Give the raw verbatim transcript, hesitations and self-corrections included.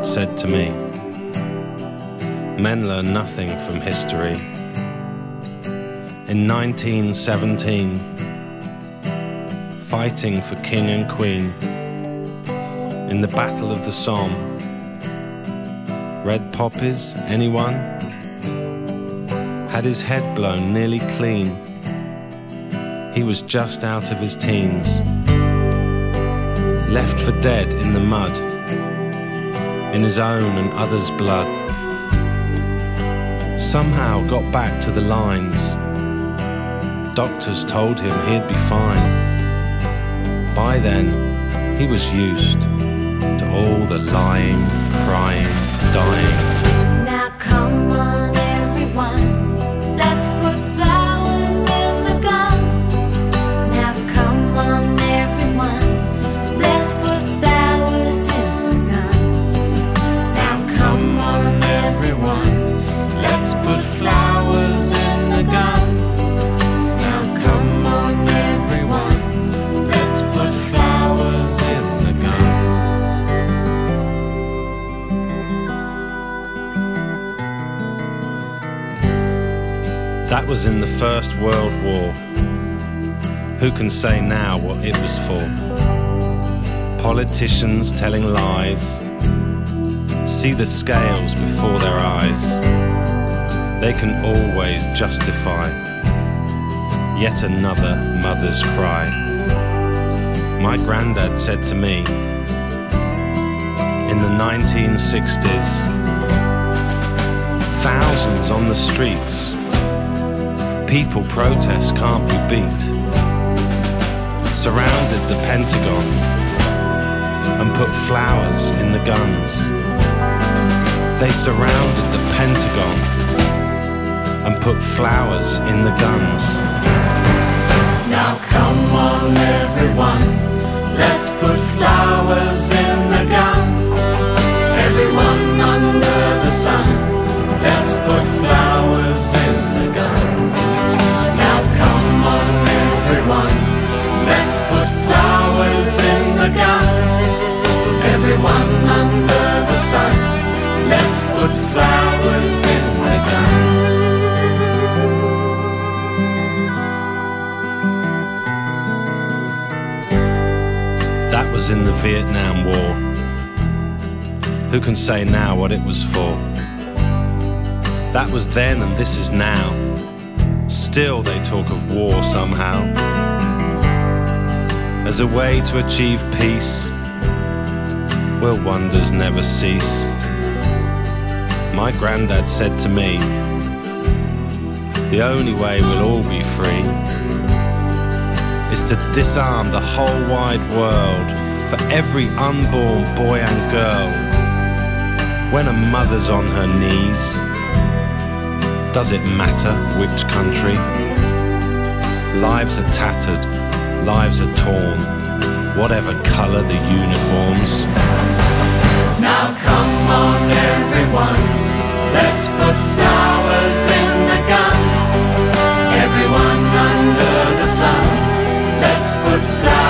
granddad said to me, men learn nothing from history. In nineteen seventeen, fighting for king and queen, in the Battle of the Somme, red poppies, anyone? Had his head blown nearly clean. He was just out of his teens, left for dead in the mud, in his own and others' blood. Somehow got back to the lines. Doctors told him he'd be fine. By then, he was used to all the lying, crying, dying. Now come on everyone, let's put flowers in the guns. Now come on everyone, let's put flowers in the guns. Now come on everyone, let's put flowers in the guns. Now come on everyone, let's put flowers in the guns. That was in the First World War. Who can say now what it was for? Politicians telling lies, see the scales before their eyes. They can always justify yet another mother's cry. My granddad said to me, in the nineteen sixties, thousands on the streets, people protest can't be beat, surrounded the Pentagon and put flowers in the guns. They surrounded the Pentagon and put flowers in the guns. Now come on everyone, let's put flowers in the guns. Everyone under the sun, let's put flowers in the guns. Now come on everyone, let's put flowers in the guns. Everyone under the sun, let's put flowers in the guns. That was in the Vietnam War. Who can say now what it was for? That was then and this is now. Still they talk of war somehow, as a way to achieve peace. Will wonders never cease? My granddad said to me, the only way we'll all be free is to disarm the whole wide world for every unborn boy and girl. When a mother's on her knees, does it matter which country? Lives are tattered, lives are torn, whatever colour the uniforms. Now come on everyone, let's put flowers in the guns. Everyone under the sun, let's put flowers